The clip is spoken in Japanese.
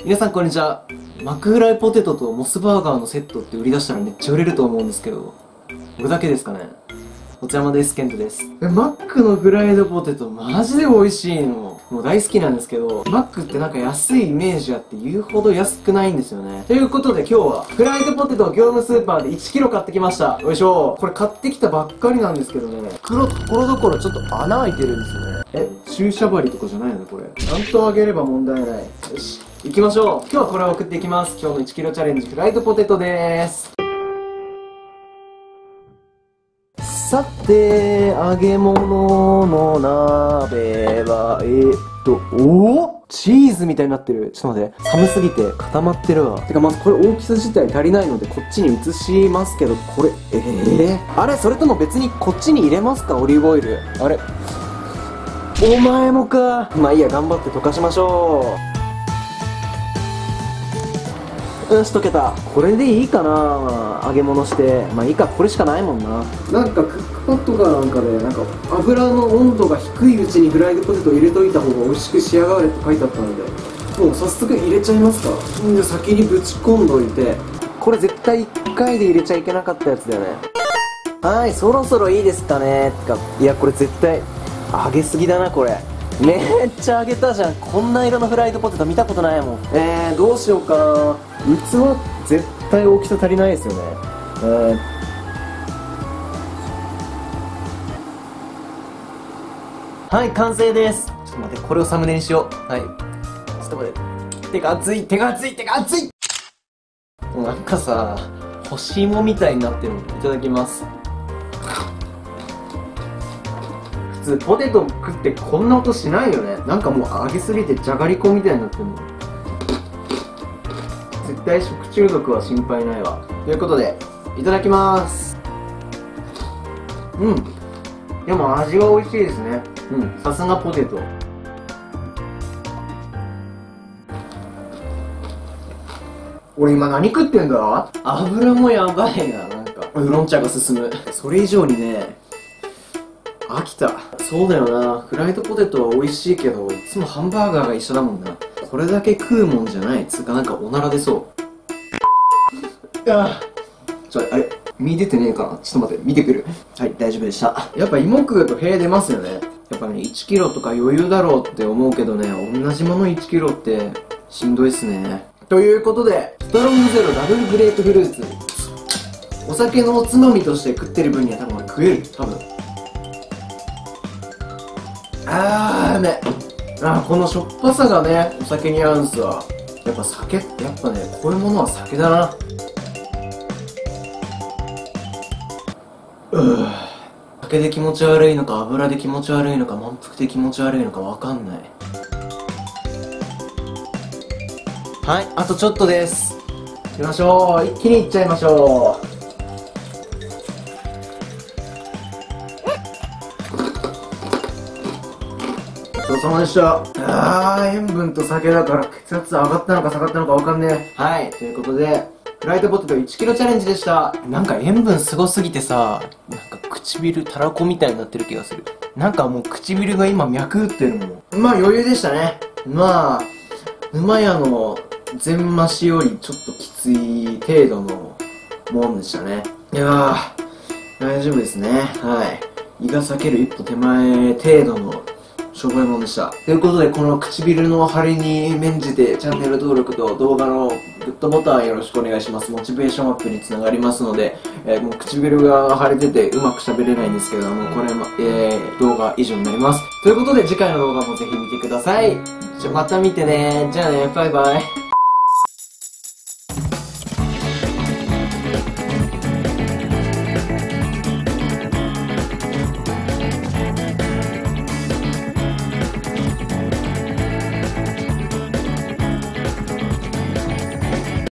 皆さんこんにちは。マックフライポテトとモスバーガーのセットって売り出したらめっちゃ売れると思うんですけど、僕だけですかね。お茶山です。ケントです。マックのフライドポテトマジで美味しいの。もう大好きなんですけど、マックってなんか安いイメージあって言うほど安くないんですよね。ということで今日はフライドポテトを業務スーパーで1キロ買ってきました。よいしょ。これ買ってきたばっかりなんですけどね、袋ところどころちょっと穴開いてるんですよね。注射針とかじゃないのこれ。ちゃんと開ければ問題ない。よし。行きましょう。今日はこれを送っていきます。今日の1キロチャレンジフライドポテトです。さて、揚げ物の鍋は、チーズみたいになってる。ちょっと待って。寒すぎて固まってるわ。てか、まずこれ大きさ自体足りないので、こっちに移しますけど、これ、あれそれとも別にこっちに入れますかオリーブオイル。あれお前もか。まあいいや、頑張って溶かしましょう。よし、溶けた。これでいいかな、揚げ物して。まあいいか、これしかないもんな。なんかクックパッドかなんかで、なんか油の温度が低いうちにフライドポテトを入れといた方が美味しく仕上がるって書いてあったので、もう早速入れちゃいますか。じゃあ先にぶち込んどいて。これ絶対1回で入れちゃいけなかったやつだよね。はい、そろそろいいですかね。てか、いやこれ絶対揚げすぎだなこれ。めっちゃ揚げたじゃん。こんな色のフライドポテト見たことないもん。どうしようかな。器絶対大きさ足りないですよね。はい、完成です。ちょっと待って、これをサムネにしよう。はい、ちょっと待って、手が熱い手が熱い手が熱い。なんかさ、干し芋みたいになってるの。いただきます。普通ポテト食ってこんな音しないよね。なんかもう揚げすぎてじゃがりこみたいになってるの。絶対食中毒は心配ないわ。ということでいただきます。でも味は美味しいですね。さすがポテト。俺今何食ってんだ。油もやばいな。なんかウーロン茶が進む。それ以上にね、飽きた。そうだよな。フライドポテトは美味しいけど、いつもハンバーガーが一緒だもんな。これだけ食うもんじゃない。つうかなんかおなら出そう。あれ身出てねえかな。ちょっと待って、見てくる。はい、大丈夫でした。やっぱ芋食うと屁出ますよね。やっぱね、1キロとか余裕だろうって思うけどね、同じもの1キロってしんどいっすね。ということで、ストロングゼロダブルグレープフルーツ。お酒のおつまみとして食ってる分には多分食える。多分。うめえ。このしょっぱさがね、お酒に合うんすわ。やっぱ酒ってやっぱね、こういうものは酒だな。酒で気持ち悪いのか、油で気持ち悪いのか、満腹で気持ち悪いのかわかんない。はい、あとちょっとです。行きましょう。一気にいっちゃいましょう。ごちそうさまでした。塩分と酒だから血圧上がったのか下がったのかわかんねえ。はい、ということで、フライドポテト1キロチャレンジでした。なんか塩分すごすぎてさ、なんか唇たらこみたいになってる気がする。なんかもう唇が今脈打ってるもん。まあ余裕でしたね。まあ、沼屋の全増しよりちょっときつい程度のもんでしたね。いやー、大丈夫ですね。はい。胃が裂ける一歩手前程度のしょぼいもんでした。ということで、この唇の張りに免じてチャンネル登録と動画のグッドボタンよろしくお願いします。モチベーションアップにつながりますので、もう唇が腫れててうまく喋れないんですけども、これも、動画以上になります。ということで、次回の動画もぜひ見てください。また見てね。じゃあね、バイバイ。